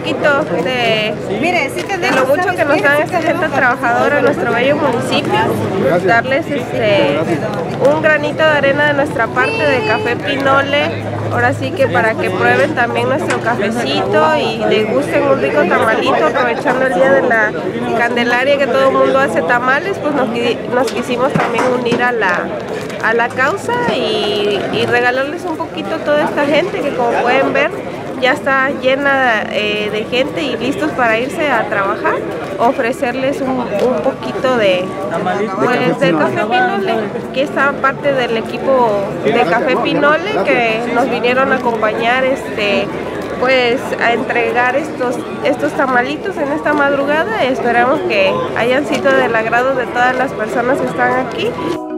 poquito de lo mucho que nos dan esta gente trabajadora en nuestro bello municipio, darles un granito de arena de nuestra parte de Café Pinole, ahora sí que para que prueben también nuestro cafecito y degusten un rico tamalito, aprovechando el día de la Candelaria que todo el mundo hace tamales, pues nos quisimos también unir a la causa y regalarles un poquito a toda esta gente que, como pueden ver, ya está llena de gente y listos para irse a trabajar, ofrecerles un poquito de Café Pinole. Aquí está parte del equipo de Café Pinole que nos vinieron a acompañar pues a entregar estos tamalitos en esta madrugada. Esperamos que hayan sido del agrado de todas las personas que están aquí.